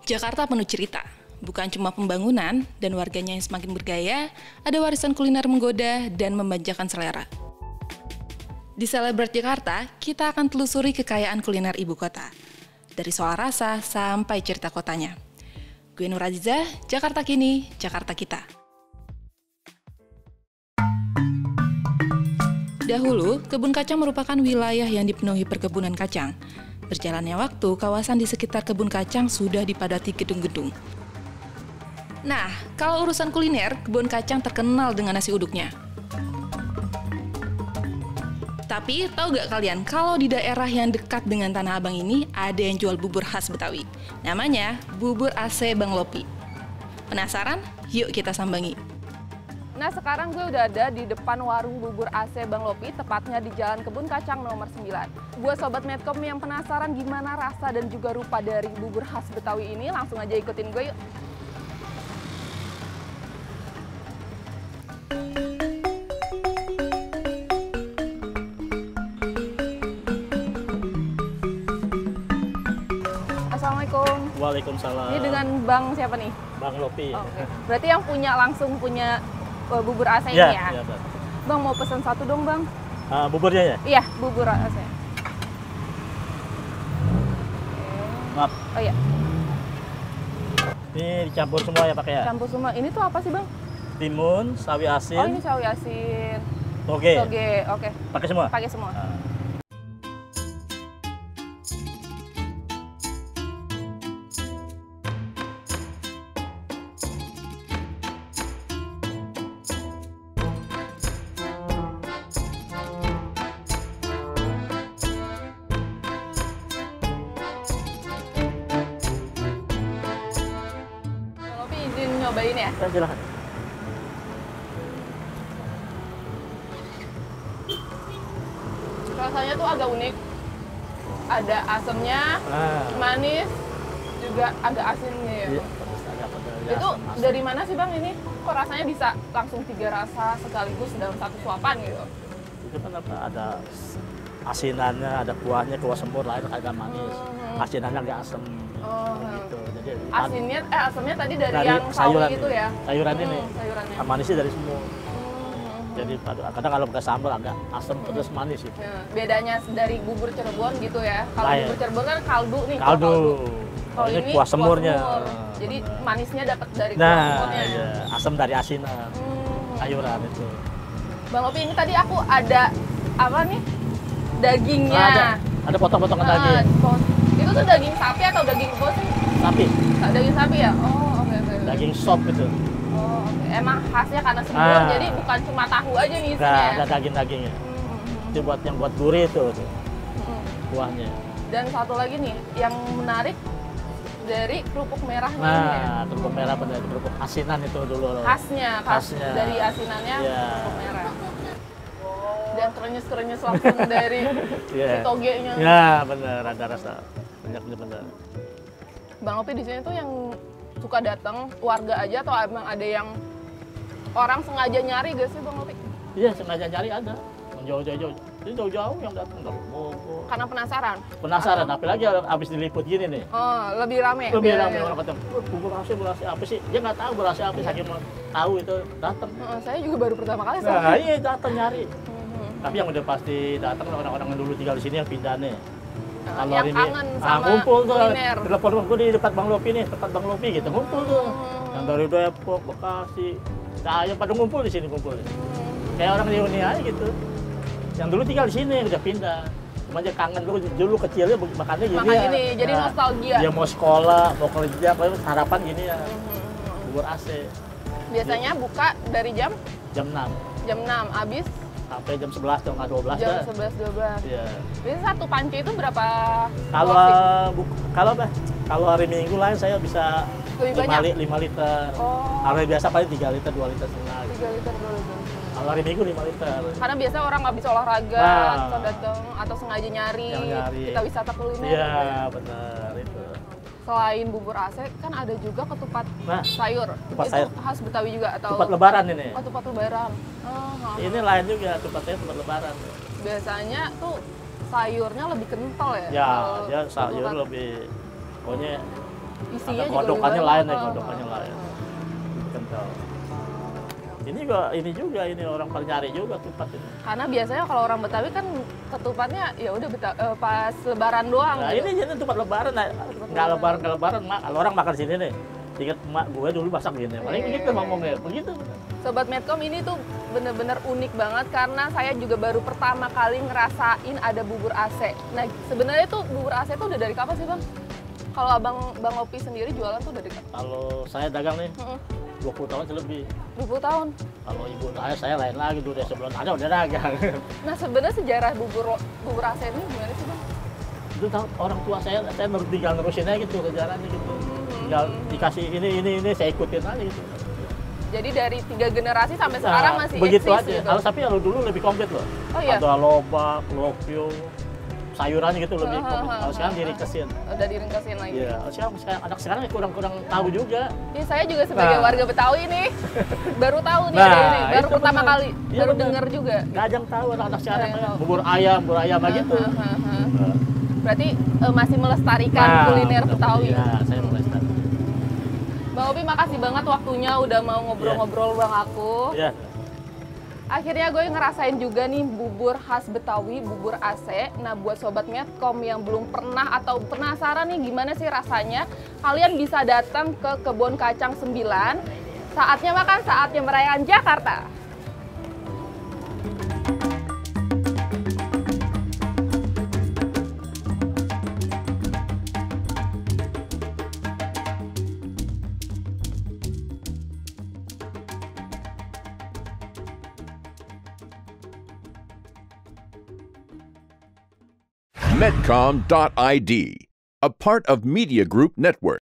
Jakarta penuh cerita. Bukan cuma pembangunan dan warganya yang semakin bergaya, ada warisan kuliner menggoda dan memanjakan selera. Di Celebrate Jakarta, kita akan telusuri kekayaan kuliner ibu kota. Dari soal rasa sampai cerita kotanya. Gue Nur Aziza, Jakarta Kini, Jakarta Kita. Dahulu, kebun kacang merupakan wilayah yang dipenuhi perkebunan kacang. Berjalannya waktu, kawasan di sekitar kebun kacang sudah dipadati gedung-gedung. Nah, kalau urusan kuliner, kebun kacang terkenal dengan nasi uduknya. Tapi, tahu gak kalian, kalau di daerah yang dekat dengan Tanah Abang ini, ada yang jual bubur khas Betawi. Namanya, Bubur AC Bang Lopi. Penasaran? Yuk kita sambangi. Nah, sekarang gue udah ada di depan warung bubur AC Bang Lopi, tepatnya di Jalan Kebun Kacang nomor 9. Buat Sobat Medcom yang penasaran gimana rasa dan juga rupa dari bubur khas Betawi ini, langsung aja ikutin gue yuk. Assalamualaikum. Waalaikumsalam. Ini dengan Bang siapa nih? Bang Lopi. Oke. Berarti yang langsung punya bubur AC ini Ya, ya? ya, Bang. Bang mau pesan satu dong, Bang. Buburnya ya? Iya, bubur AC. Maaf. Oh iya, Ini dicampur semua ya pakai ya? campur semua. Ini tuh apa sih, Bang? Timun, sawi asin, Oh, ini sawi asin. toge. Toge, oke. Pakai semua? Pakai semua. Bang Lopi izin nyobain ya? Ya, silakan. Rasanya tuh agak unik. Ada asamnya, manis, juga agak asinnya ya. Iya. Bang? Itu dari mana sih, Bang, ini? Kok rasanya bisa langsung 3 rasa sekaligus dalam satu suapan gitu? Itu kan apa? Ada asinannya, ada kuahnya, kuah semur lain agak manis. Asinannya agak asam. Oh, Gitu. Jadi asamnya tadi dari yang sawi itu ya? Sayuran ini. Sayurannya. Manisnya dari semua. Jadi kadang kalau pakai sambal agak asam terus manis itu. Nah, bedanya dari bubur Cirebon gitu ya. Kalau Lain. bubur Cirebon kan kaldu nih. Kaldu. Kalau ini kuah semurnya. semur. Jadi manisnya dapat dari kuah Nah, semurnya. iya. Asam dari asinan. Sayuran itu. Bang Lopi, ini tadi aku ada apa nih? Dagingnya. Ada potong-potongan daging. Itu tuh daging sapi atau daging kebo sih? Sapi. Daging sapi ya? Oh, oke. Daging sop itu. Oh, oke. Emang khasnya karena semur, jadi bukan cuma tahu aja nih isinya. Nah, ada daging-dagingnya. Itu buat yang buat gurih itu kuahnya. Dan satu lagi nih, yang menarik dari kerupuk merahnya ini ya. Nah, kerupuk merah benar, kerupuk asinan itu dulu. Khasnya dari asinannya Iya. kerupuk merah. Dan kerenyes-kerenyes langsung dari Iya. si togenya. Ya, benar, ada rasa banyaknya benar. Bang Lopi di sini tuh yang suka datang warga aja atau emang ada yang orang sengaja nyari gak sih, Bang Lopi? Iya, sengaja cari ada. Jauh-jauh. Ini jauh-jauh yang datang dari Bogor. Karena penasaran. Penasaran, apalagi habis diliput gini nih. Oh, lebih rame. Lebih biasanya. ramai orang kata, bubur AC apa sih? Dia nggak tahu bubur AC apa, saking mau tahu itu datang. Saya juga baru pertama kali. Nah, iya datang nyari. Tapi yang udah pasti datang orang-orang yang dulu tinggal di sini yang pindah nih. Yang kangen sama ngumpul tuh. kuliner. Telepon gue di dekat Bang Lopi nih, dekat Bang Lopi gitu. Ngumpul tuh. Yang dari Depok, Bekasi, saya pada ngumpul di sini ngumpul. Kayak orang reuni aja gitu. Yang dulu tinggal di sini udah pindah. Cuma aja kangen dulu kecilnya makannya gini. Makan ya. ini, jadi Nah, nostalgia. dia mau sekolah, mau kerja, pokoknya harapan gini ya. Bubur AC. Biasanya buka dari jam Jam 6 jam 6, habis sampai jam 11 atau nggak 12 jam dah. 11-12. Iya. Jadi satu panci itu berapa Kalau porsi? kalau hari Minggu lain saya bisa Lebih banyak? 5 liter. Oh, Hari biasa paling 3 liter, 2 liter setengah. 3 liter, 2 liter. Kalau hari Minggu 5 liter. Karena biasa orang habis olahraga Nah. atau datang atau sengaja nyari, Yang nyari. kita wisata kuliner. Iya, gitu ya. benar itu. Selain bubur AC kan ada juga ketupat Nah, sayur. ketupat Itu sayur. khas Betawi juga atau Tupat lebaran ini. Oh, tupat lebaran. Ini lain juga tupatnya tupat lebaran. Biasanya tuh sayurnya lebih kental ya. Ya, kalau dia sayur ketupat. lebih pokoknya Isinya Ada juga kodokannya lebih lain banyak. ya, kodokannya lain. Kental. Ini juga orang pada nyari juga ketupat ini. Karena biasanya kalau orang Betawi kan ketupatnya ya udah pas Lebaran doang. Nah gitu. ini jadi tempat lebaran, nggak lebaran, kalau orang makan sini nih. Ingat emak gue dulu masak gini, paling Iya, begitu iya, ngomongnya, begitu. Sobat Medcom, ini tuh bener-bener unik banget karena saya juga baru pertama kali ngerasain ada bubur AC. Nah sebenarnya tuh bubur AC tuh udah dari kapan sih Bang? Kalau Bang Opi sendiri jualan tuh dari kapan? Kalau saya dagang nih, 20 tahun lebih. 20 tahun. Kalau ibu saya lain lagi dulu, sebelum ada udah dagang. Nah sebenarnya sejarah bubur AC ini gimana sih Bang? Itu tahu orang tua saya tinggal nerusin aja gitu sejarahnya gitu. Tinggal dikasih ini saya ikutin aja gitu. Jadi dari 3 generasi sampai sekarang masih begitu eksis aja. gitu? Kalau tapi kalau dulu lebih komplit loh. Oh iya? Ada lobak, lopio, sayurannya gitu lebih komplit. Kalau sekarang diringkesin. Udah diringkesin lagi? Iya, sekarang anak sekarang kurang tahu juga. Ya, saya juga sebagai warga Betawi nih, baru tahu nih Nah, ada ini, baru itu pertama bener. kali, Iya, baru bener. denger juga. Nggak ada yang tahu anak-anak sekarang Nggak ada yang tahu. bubur ayam gitu. Berarti masih melestarikan kuliner Betawi. Iya, saya melestarikan. Bang Opi, makasih banget waktunya udah mau ngobrol-ngobrol bang aku. Iya. Akhirnya gue ngerasain juga nih bubur khas Betawi, bubur AC. Nah buat Sobat Medcom yang belum pernah atau penasaran nih gimana sih rasanya, kalian bisa datang ke Kebun Kacang 9. Saatnya makan, saatnya merayakan Jakarta. Medcom.id, a part of Media Group Network.